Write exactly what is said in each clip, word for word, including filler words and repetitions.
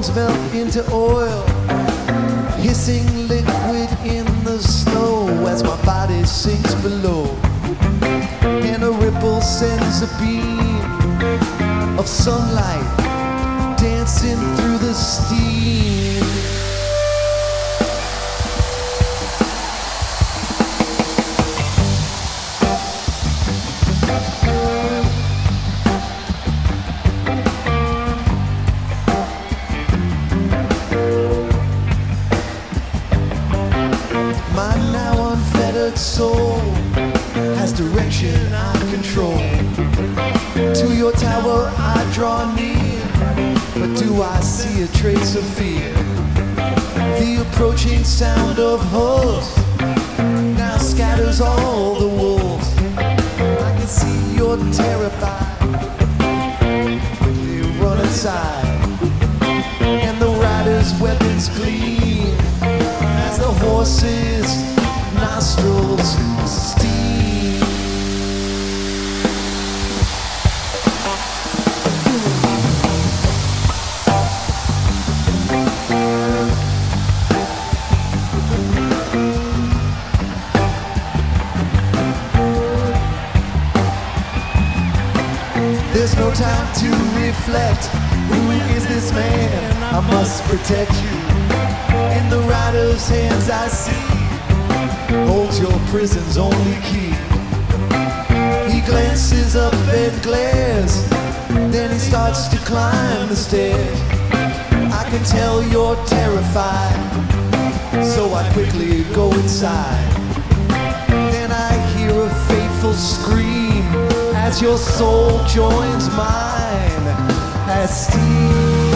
bones melt into oil, hissing liquid in the snow as my body sinks below, and a ripple sends a beam of sunlight dancing through the steam. My now unfettered soul has direction I control. To your tower I draw near, but do I see a trace of fear? The approaching sound of hooves now scatters all the wolves. I can see you're terrified. Quickly run inside, and the rider's weapons gleam as the horse's nostrils steam. There's no time to reflect. Who is this man? I must protect you. In the rider's hands I see holds your prison's only key. He glances up and glares, then he starts to climb the stairs. I can tell you're terrified, so I quickly go inside. Then I hear a fateful scream as your soul joins mine as steam.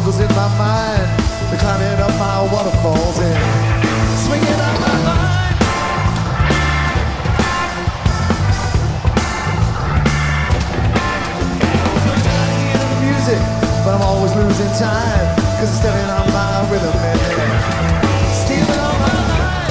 struggles in my mind. They're climbing up my waterfalls and swinging up my line. I'm trying to hear the music, but I'm always losing time, 'cause it's stepping on my rhythm and stealing all my line.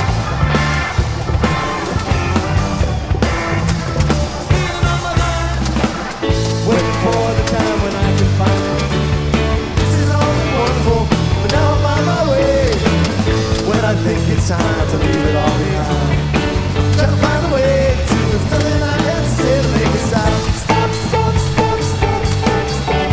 Stealing all my line. Waiting for the time when I can find it. This is all wonderful, but now I'm on my way. When I think it's time to leave it all behind, try to find a way to, there's nothing I can say to make it stop. Stop, stop, stop, stop, stop, stop.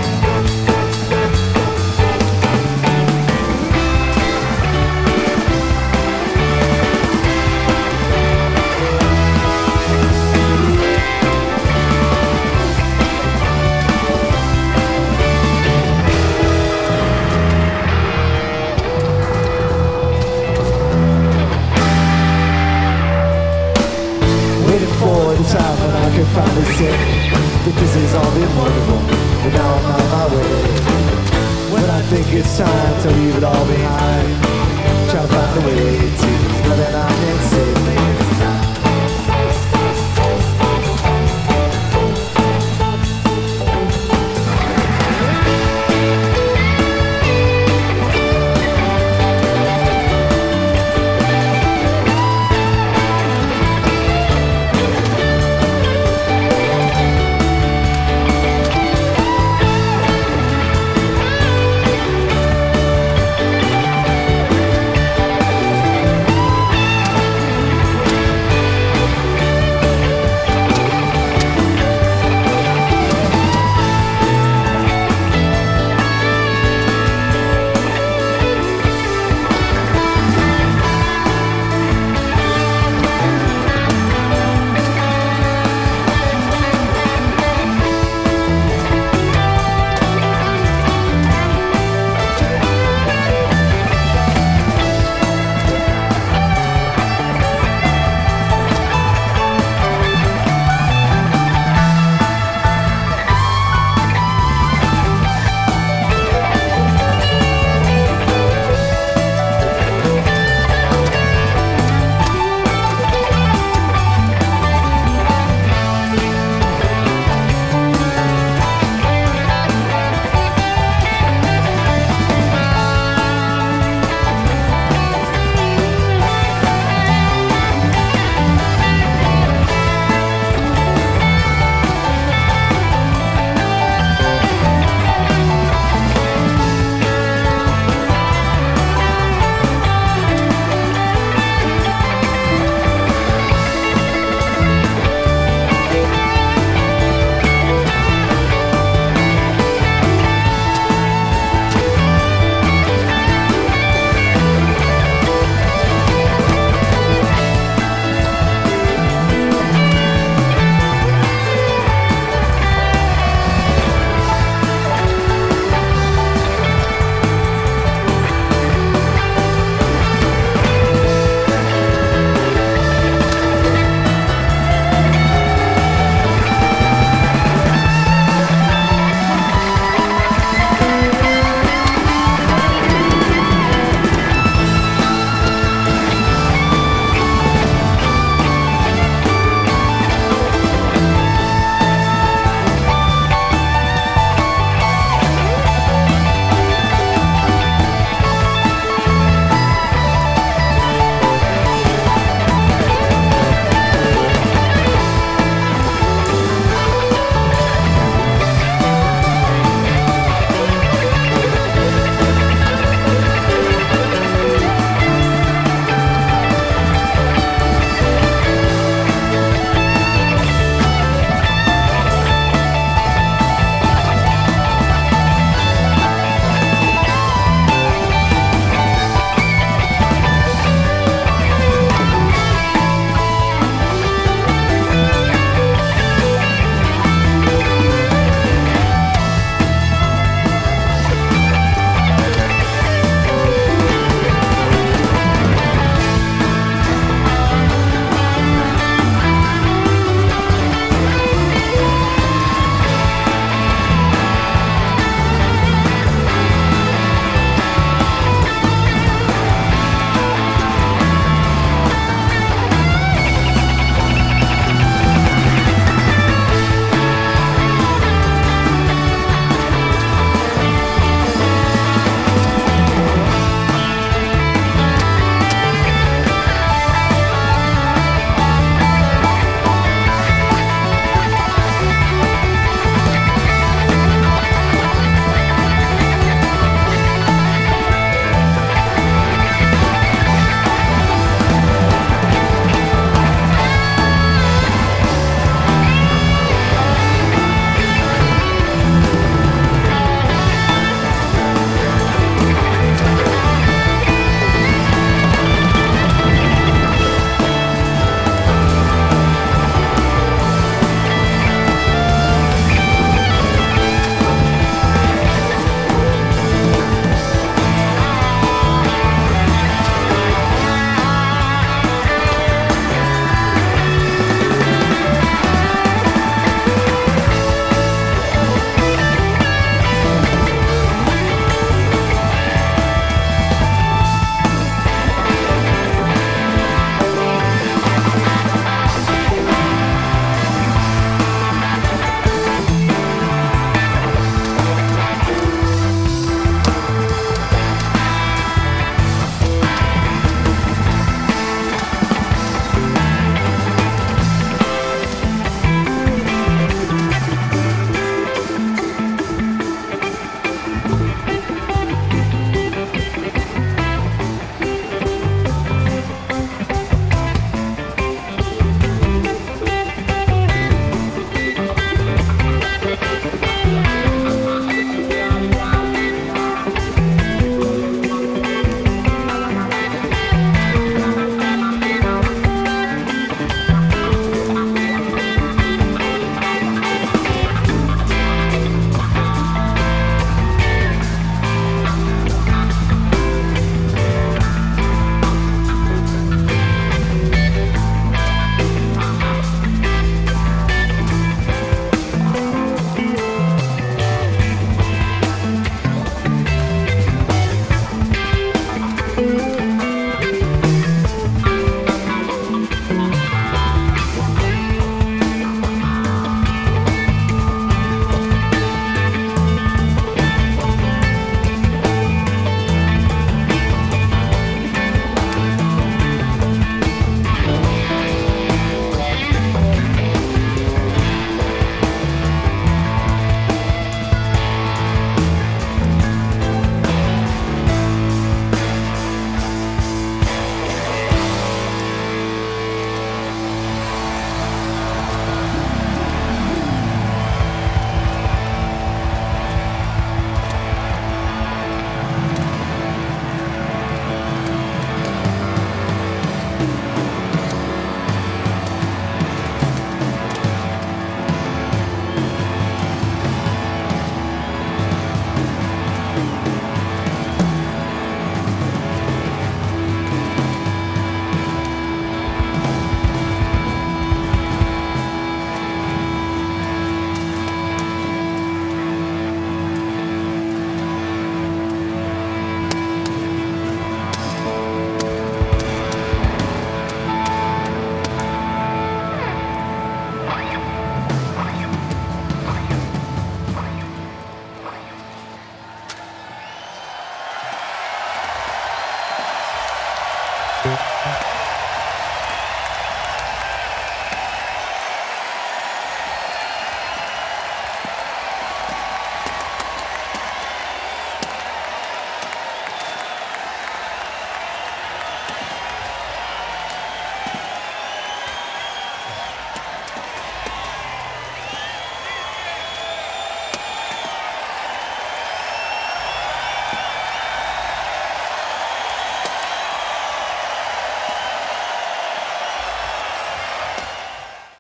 For the time when I can finally say that this has all been wonderful, but now I'm on my way. When I think it's time to leave it all behind, try to find a way to